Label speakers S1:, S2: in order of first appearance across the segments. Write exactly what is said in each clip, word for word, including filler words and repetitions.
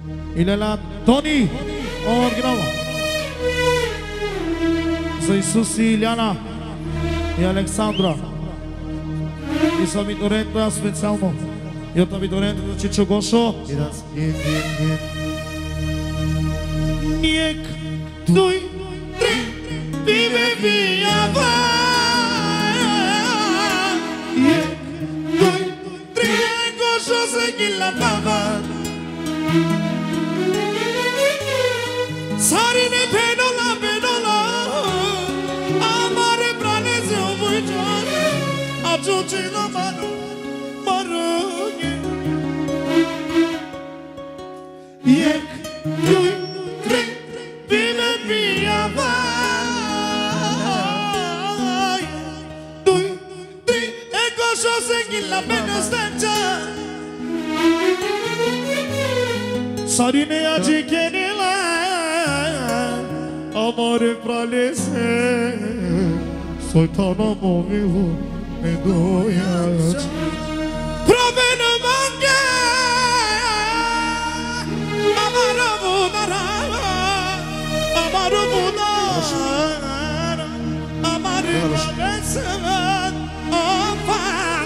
S1: Ilela Toni, original. За Исус и Иляна и Александра. И са Виторента специално. И от Виторента за Чичо Гошо. Ниек, дуй, три, биве виява. Ниек, дуй, три, Гошо се гилапава. Sarine penola penola amare prane se ovuichane achuchi na manu maruge yek dui tre bime biyava dui tri ego shose gilla benestencha Sarine ajikenila Amore pralese Soitana movivo Me doiaci Provena mange Amara budara Amara budara Amare pralese Opa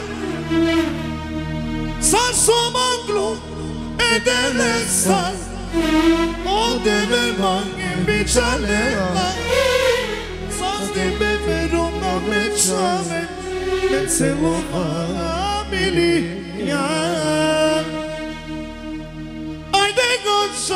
S1: Sarso manglu Edelesa O deve mange Bichalena Sas de beveru na mechame Metzelo familia Ai de gozo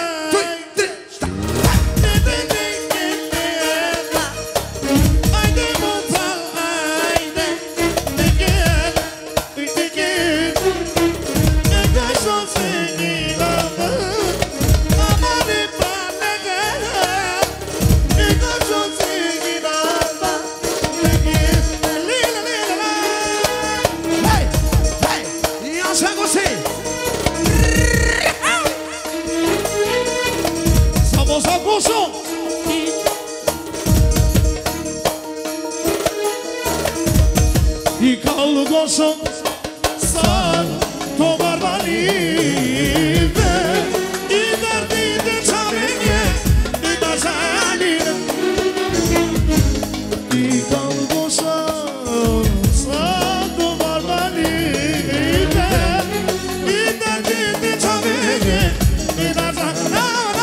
S1: Gozo, sa tomar valive I dardi de çamenye I da zaline I kal gozo, sa tomar valive I dardi de çamenye I da zaline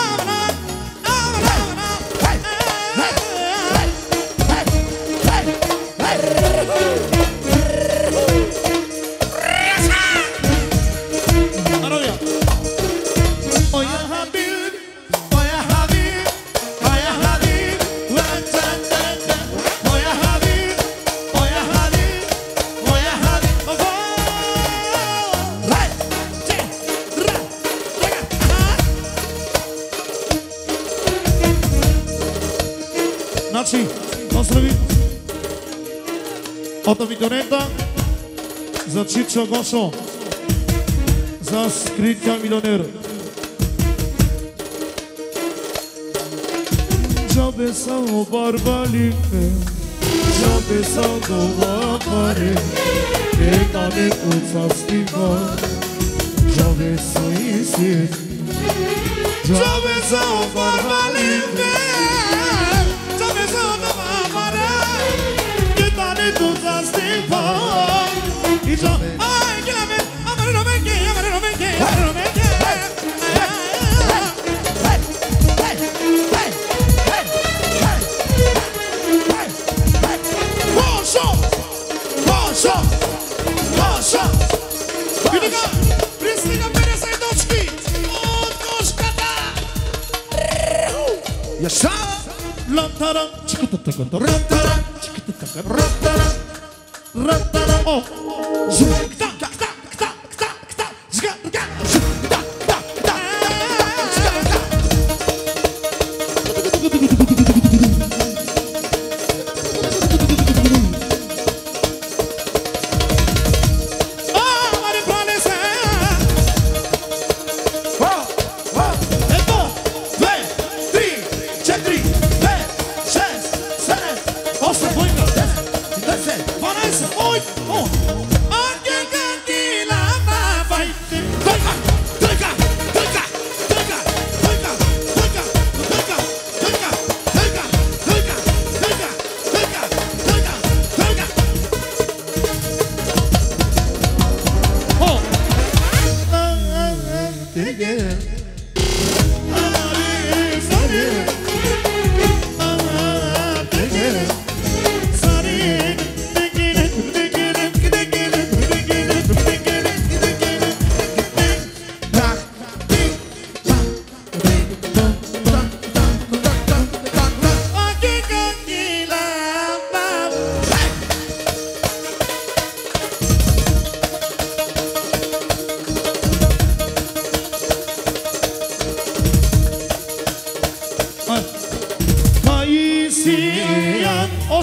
S1: Значи, поздрави от Виторента за Чичо Гошо, за скрития милионер. Джабе само барбалите, джабе само това паре, ека не куца стига, джабе са и си, джабе само барбалите. Tu estás tempo E já Ai, que la me Amare no me que Amare no me que Amare no me que Gosho Gosho Gosho Vidiga Pristina Peresa i dočki Od Goškata Yaşa Lantara Çıkıtıtıkıntı Rantara Rattara, rattara, oh, zoom, kta, kta, kta, kta, kta, zga, zga, zoom, kta, kta, kta, zga, zga. Ah, mare planese. Oh, oh, ето, две, три, четири, пет, шест, седем, осем, дванайсет, ой, oh,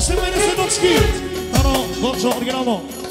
S1: Proszę moje serduszki. No, no, dobrze, oryginalno.